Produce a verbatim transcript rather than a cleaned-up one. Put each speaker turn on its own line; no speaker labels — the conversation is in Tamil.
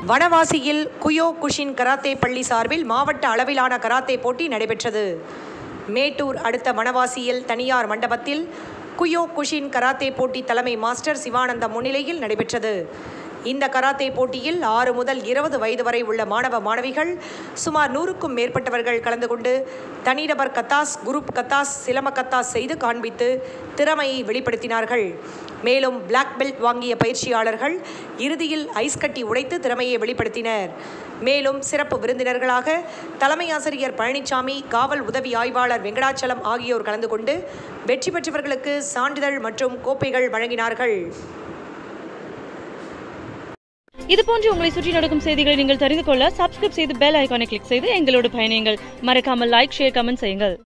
வனவாசியில் குயோ குஷின் கராத்தே பள்ளி சார்பில் மாவட்ட அளவிலான கராத்தே போட்டி நடைபெற்றது. மேட்டூர் அடுத்த வனவாசியில் தனியார் மண்டபத்தில் குயோ குஷின் கராத்தே போட்டி தலைமை மாஸ்டர் சிவானந்தம் முன்னிலையில் நடைபெற்றது. இந்த கராத்தே போட்டியில் ஆறு முதல் இருபது வயது வரை உள்ள மாணவ மாணவிகள் சுமார் நூறுக்கும் மேற்பட்டவர்கள் கலந்து கொண்டு தனிநபர் கத்தாஸ், குரூப் கத்தாஸ், சிலம கத்தாஸ் செய்து காண்பித்து திறமையை வெளிப்படுத்தினார்கள். மேலும் பிளாக் பெல்ட் வாங்கிய பயிற்சியாளர்கள் இறுதியில் ஐஸ் கட்டி உடைத்து திறமையை வெளிப்படுத்தினர். மேலும் சிறப்பு விருந்தினர்களாக தலைமை ஆசிரியர் பழனிசாமி, காவல் உதவி ஆய்வாளர் வெங்கடாச்சலம் ஆகியோர் கலந்து கொண்டு வெற்றி பெற்றவர்களுக்கு சான்றிதழ் மற்றும் கோப்பைகள் வழங்கினார்கள்.
இதுபோன்று உங்களை சுற்றி நடக்கும் செய்திகளை நீங்கள் தெரிந்து கொள்ள சப்ஸ்கிரைப் செய்து பெல் ஐகானை கிளிக் செய்து எங்களோடு பயணியுங்கள். மறக்காமல் லைக், ஷேர், கமெண்ட் செய்யுங்கள்.